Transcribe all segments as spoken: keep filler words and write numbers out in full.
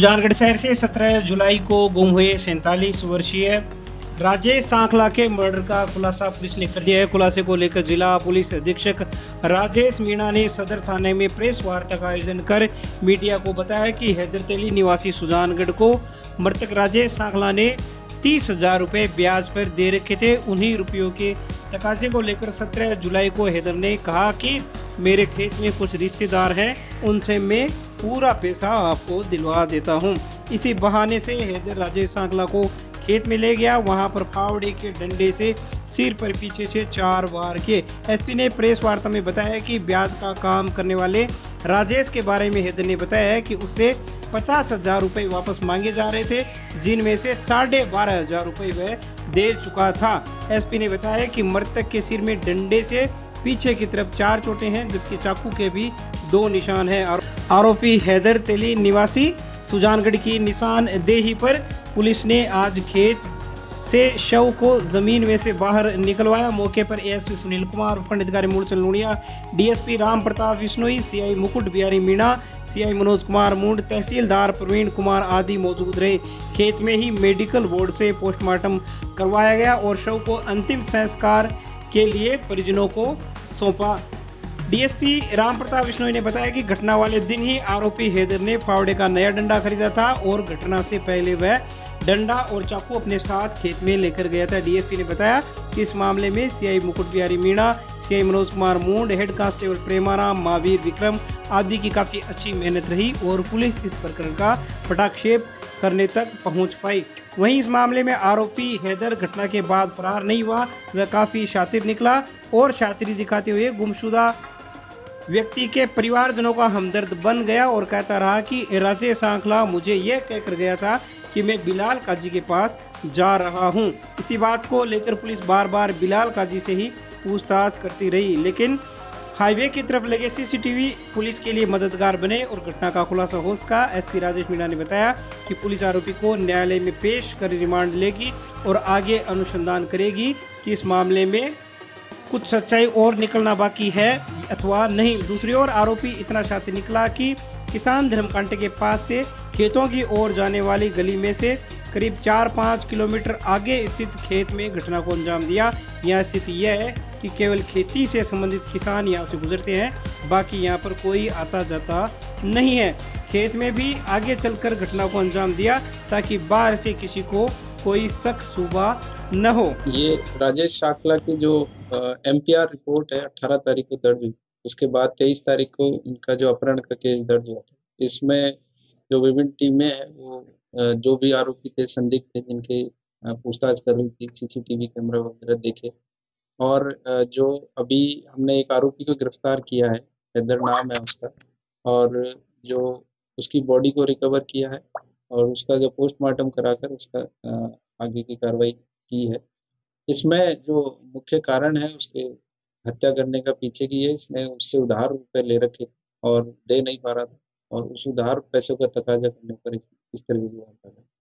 सुजानगढ़ शहर से सत्रह जुलाई को गुम हुए सैंतालीस वर्षीय राजेश सांखला के मर्डर का खुलासा पुलिस ने कर दिया है। खुलासे को लेकर जिला पुलिस अधीक्षक राजेश मीणा ने सदर थाने में प्रेस वार्ता का आयोजन कर मीडिया को बताया कि हैदरतेली निवासी सुजानगढ़ को मृतक राजेश सांखला ने तीस हजार रुपए ब्याज पर दे रखे थे। उन्हीं रुपयों के तकाजे को लेकर सत्रह जुलाई को हैदर ने कहा कि मेरे खेत में कुछ रिश्तेदार हैं, उनसे मैं पूरा पैसा आपको दिलवा देता हूं। इसी बहाने से हैदर राजेश सांखला को खेत में ले गया। वहां पर फावड़े के डंडे से सिर पर पीछे से चार वार किए। एसपी ने प्रेस वार्ता में बताया कि ब्याज का काम करने वाले राजेश के बारे में हैदर ने बताया कि उससे पचास हजार रुपए वापस मांगे जा रहे थे, जिनमें से साढ़े बारह हजार रुपए वह दे चुका था। एसपी ने बताया कि मृतक के सिर में डंडे से पीछे की तरफ चार चोटें हैं, जबकि चाकू के भी दो निशान हैं। आरोपी हैदरतेली निवासी सुजानगढ़ की निशानदेही पर पुलिस ने आज खेत से शव को जमीन में से बाहर निकलवाया। मौके पर एएसपी सुनील कुमार, उपखंड अधिकारी Moolchand Luniya, DSP Ram Pratap Vishnoi, CI Mukut Bihari Meena, CI Manoj Kumar Mund, तहसीलदार प्रवीण कुमार आदि मौजूद रहे। खेत में ही मेडिकल बोर्ड से पोस्टमार्टम करवाया गया और शव को अंतिम संस्कार के लिए परिजनों को सौंपा। डीएसपी राम प्रताप विश्नोई ने बताया कि घटना वाले दिन ही आरोपी हैदर ने फावड़े का नया डंडा खरीदा था और घटना से पहले वह डंडा और चाकू अपने साथ खेत में लेकर गया था। डीएसपी ने बताया कि इस मामले में CI Mukut Bihari Meena, CI Manoj Kumar Mund, head constable Premaram, Mahavir Vikram आदि की काफी अच्छी मेहनत रही और पुलिस इस प्रकरण का पटाक्षेप करने तक पहुंच पाई। वहीं इस मामले में आरोपी हैदर घटना के बाद फरार नहीं हुआ। वह काफी शातिर निकला और शातिरी दिखाते हुए गुमशुदा व्यक्ति के परिवारजनों का हमदर्द बन गया और कहता रहा कि राजेश सांखला मुझे यह कहकर गया था कि मैं बिलाल काजी के पास जा रहा हूं। इसी बात को लेकर पुलिस बार बार बिलाल काजी से ही पूछताछ करती रही, लेकिन हाईवे की तरफ लगे सीसीटीवी पुलिस के लिए मददगार बने और घटना का खुलासा हो सका। एसपी राजेश मीणा ने बताया कि पुलिस आरोपी को न्यायालय में पेश कर रिमांड लेगी और आगे अनुसंधान करेगी कि इस मामले में कुछ सच्चाई और निकलना बाकी है अथवा नहीं। दूसरी ओर आरोपी इतना शातिर निकला कि किसान धर्मकांटे के पास से खेतों की ओर जाने वाली गली में से करीब चार पाँच किलोमीटर आगे स्थित खेत में घटना को अंजाम दिया। यहाँ स्थिति यह है कि केवल खेती से संबंधित किसान यहाँ से गुजरते हैं, बाकी यहाँ पर कोई आता जाता नहीं है। खेत में भी आगे चलकर घटना को अंजाम दिया ताकि बाहर से किसी को कोई शक शुबा न हो। ये राजेश सांखला की जो एमपीआर रिपोर्ट है अठारह तारीख को दर्ज हुई, उसके बाद तेईस तारीख को इनका जो अपहरण का केस दर्ज हुआ था। इसमें जो विभिन्न टीमें हैं वो अ, जो भी आरोपी थे, संदिग्ध थे, जिनके अ, पूछताछ कर रही थी, सीसीटीवी कैमरा वगैरह देखे और अ, जो अभी हमने एक आरोपी को गिरफ्तार किया है, हैदर नाम है उसका, और जो उसकी बॉडी को रिकवर किया है और उसका जो पोस्टमार्टम कराकर उसका अ, आगे की कार्रवाई की है। इसमें जो मुख्य कारण है उसके हत्या करने का पीछे की है, इसने उससे उधार रुपए ले रखे थे और दे नहीं पा रहा था और उस उधार पैसों का तकाजा करने पर इस, इस तरह की वारदात है।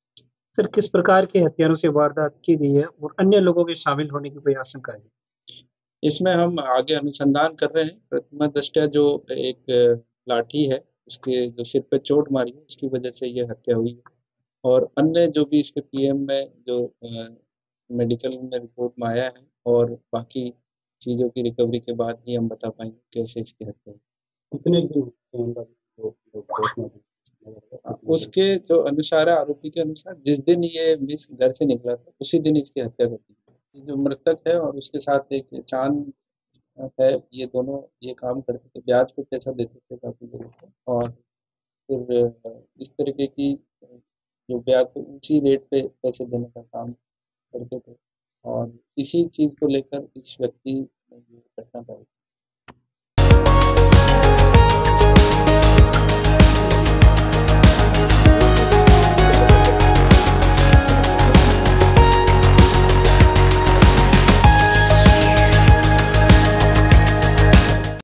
सर, किस प्रकार के हथियारों से वारदात की गई है और अन्य लोगों के शामिल होने की कोई आशंका है? इसमें हम आगे अनुसंधान कर रहे हैं। प्रथम दृष्टया जो एक अ, लाठी है, उसके जो सिर पे चोट मारी है, उसकी वजह से ये हत्या हुई है और अन्य जो भी इसके पीएम में जो अ, मेडिकल में रिपोर्ट में आया है और बाकी चीज़ों की रिकवरी के बाद ही हम बता पाएंगे कैसे इसकी हत्या हुई। कितने दिन अ, उसके जो अनुसार है, आरोपी के अनुसार, जिस दिन ये मिस घर से निकला था उसी दिन इसकी हत्या कर दी। ये जो मृतक है और उसके साथ एक चांद है, ये दोनों ये काम करते थे, ब्याज पे पैसा देते थे काफ़ी लोगों को और फिर अ, इस तरीके की अ, जो ब्याज पे ऊँची रेट पे पैसे देने का काम करते थे और इसी चीज़ को लेकर इस व्यक्ति ने ये घटना का